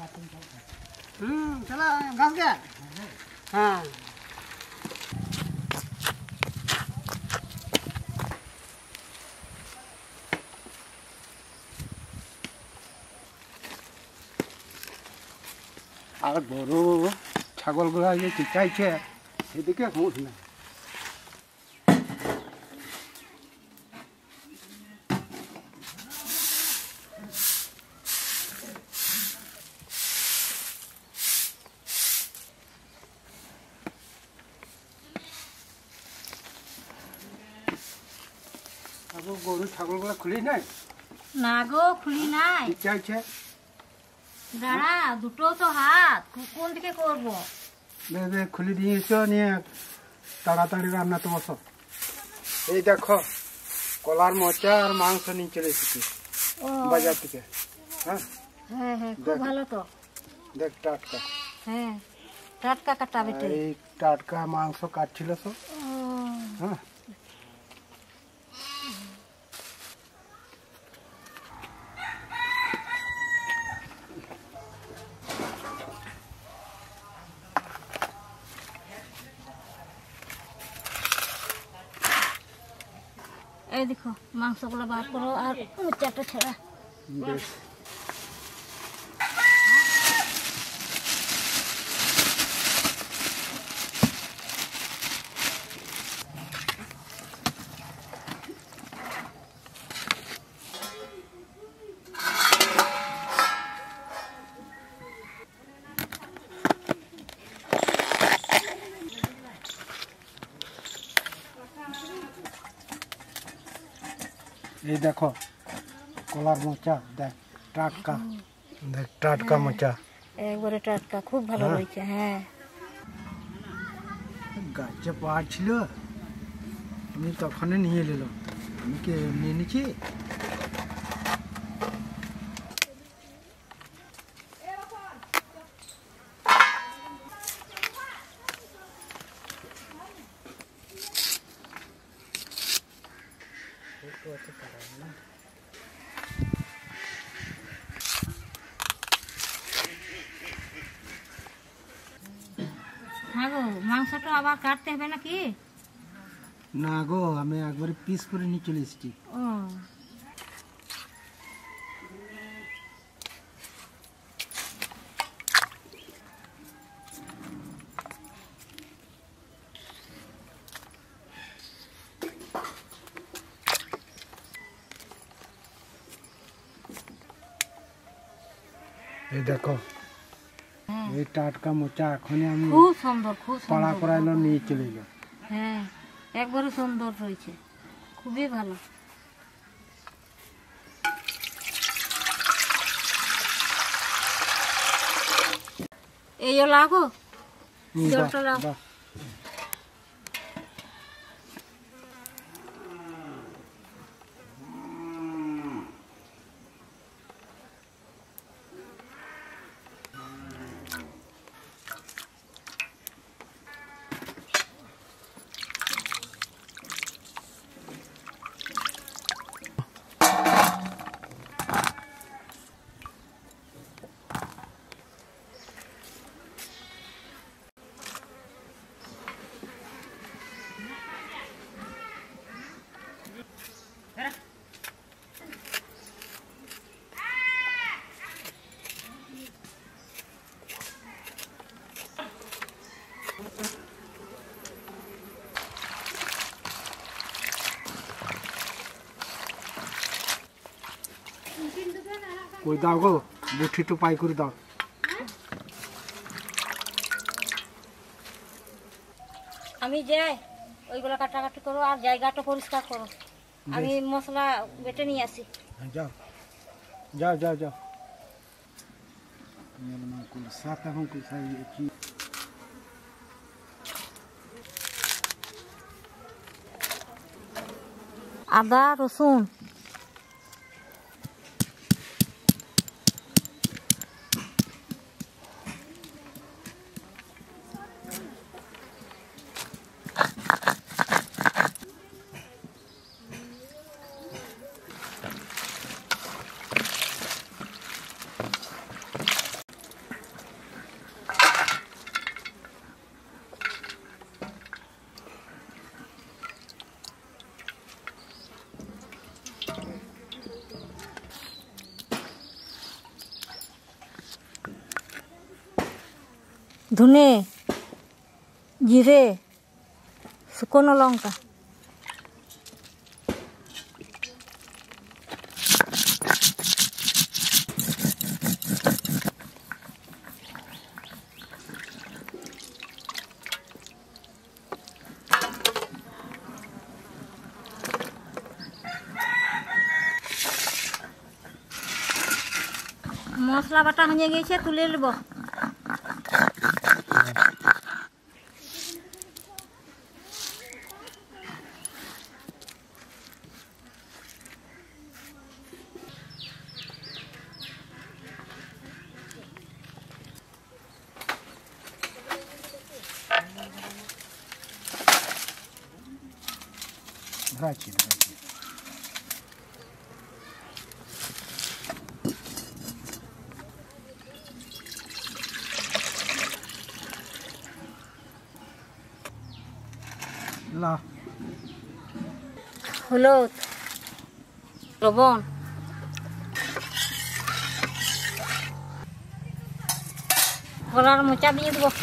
चला घास गया। हाँ আর বড় ছাগলগুলা যে চিচাইছে সেদিকে হুঁশ না। গরু ছাগলগুলা খুলি নাই না গো, খুলি নাই। চিচাইছে দাঁড়া, দুটো তো হাত, কোন দিকে করবো? খুলে দিয়েছো নিয়ে তাড়াতাড়ি রান্না তো বসো। এই দেখো কলার মোচা আর মাংস নিয়ে চলে এসেছি বাজার থেকে। হ্যাঁ হ্যাঁ হ্যাঁ, খুব ভালো তো। দেখ টাটকা। হ্যাঁ টাটকা কাটা বেটে। এই টাটকা মাংস কাটছিল তো। হ্যাঁ এই দেখো মাংসগুলো বার করো আর মোচাটা ছেড়া। বেশ এই দেখো কলার মোচা, দেখ টাটকা, দেখ টাটকা মোচা একবারে টাটকা, খুব ভালো হয়েছে। হ্যাঁ গাছে পাড় ছিল, আমি তখনই নিয়ে নিলাম। আমি কি নিয়ে নিচ্ছি? হ্যাঁ গো, মাংসটা আবার কাটতে হবে নাকি? না গো, আমি একবারে পিস করে নিয়ে চলে এসেছি। ও এই দেখো এই টাটকা মোচা এখনই আমি খুব সুন্দর, খুব পাড়া সুন্দর। করাইলো নিয়ে চলে এলো। হ্যাঁ একবারে সুন্দর হয়েছে, খুবই ভালো। এই লাগো জলটা লাও। কই দাও গো, বুঠি তো পাই করে দাও। আমি যাই, ওইগুলো কাটাকাটি করো আর জায়গাটা পরিষ্কার করো। আমি মশলা বেটে নিয়ে আসি। যাও যাও যাও যাও। সাথে এখন আদা রসুন ধনে, জিরে, শুকনো লঙ্কা। মশলা বাটা হয়ে গেছে, তুলে নেব। Драчи. ला হলুদ, লবণ, কলার মোচা দিয়ে দেবো।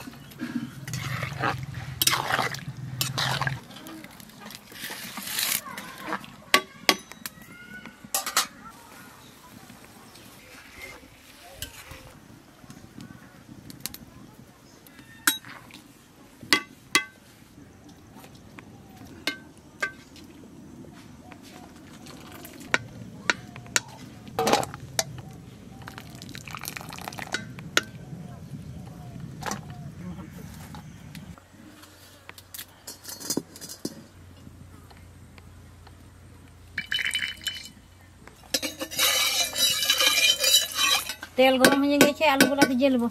তেল গরম হয়ে গেছে, আলুগুলা দিয়ে নেব।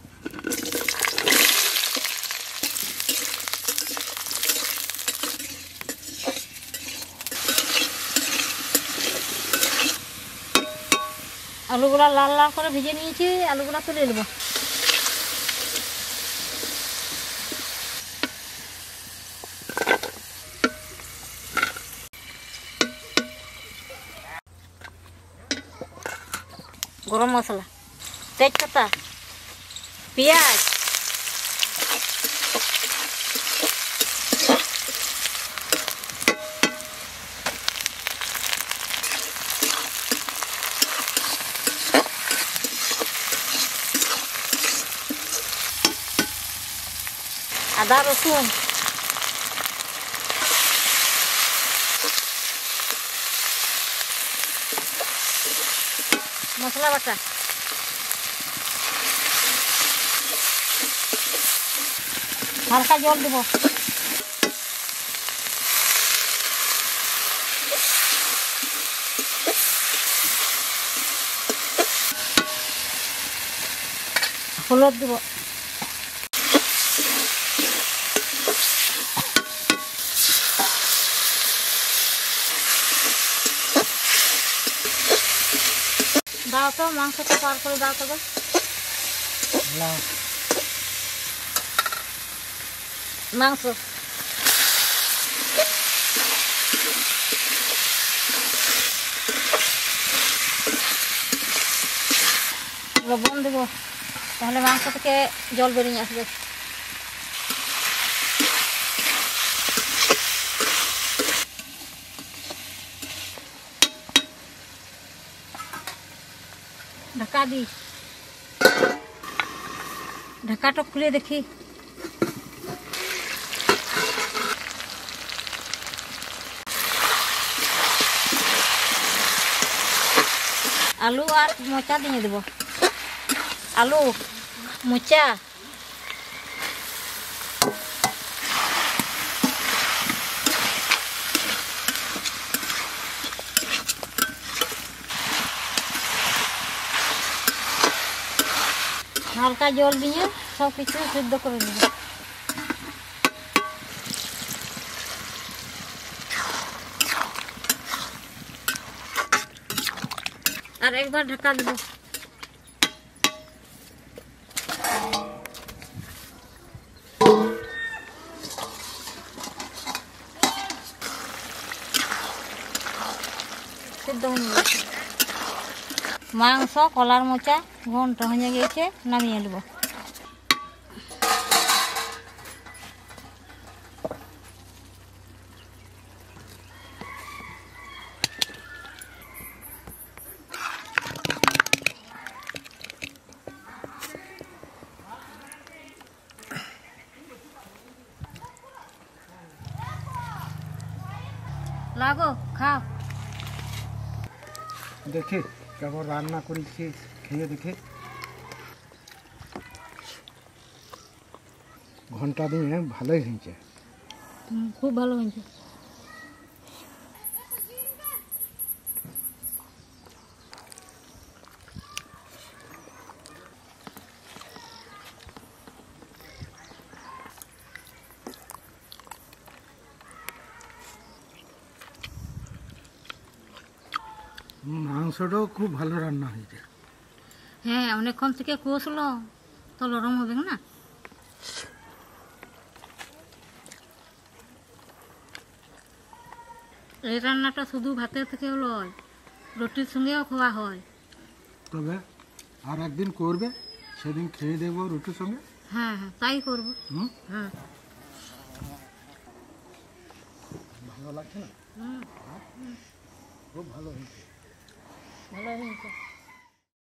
আলুগুলা লাল লাল করে ভেজে নিয়েছি, আলুগুলা তুলে নেব। গরম মশলা, তেজপাতা, পেঁয়াজ, আদা রসুন, মশলা বাটা, হালকা জল দেব। হলুদ দেব। দাও তো, মাংসটা পার করে দাও তবে। মাংস লবণ দেব, তাহলে মাংস থেকে জল বেরিয়ে আসবে। ঢাকা দিই, ঢাকাটা খুলে দেখি। আলু আর মোচা দিয়ে দেব। আলু, মোচা, হালকা জল দিয়ে সব কিছু সিদ্ধ করে দেব। আর একবার ঢাকা দেব। সিদ্ধ হয়ে গেছে মাংস, কলার মোচা ঘন্ট হয়ে গেছে, নামিয়ে নেব। খাও। দেখে কেমন রান্না করেছি, খেয়ে দেখে। ঘন্টা দিয়ে ভালোই হয়েছে। খুব ভালো হয়েছে। মাংসটাও খুব ভালো রান্না হয়েছে। হ্যাঁ, অনেকক্ষণ থেকে কষলো তো নরম হবে না। এই রান্নাটা শুধু ভাতের থেকেও লয়, রুটির সঙ্গেও খাওয়া হয়। তবে আর একদিন করবে, সেদিন খেয়ে দেবো রুটির সঙ্গে। হ্যাঁ হ্যাঁ, তাই করবো। হ্যাঁ, ভালো লাগছে না? খুব ভালো হয়েছে। ভালো হয়েছে।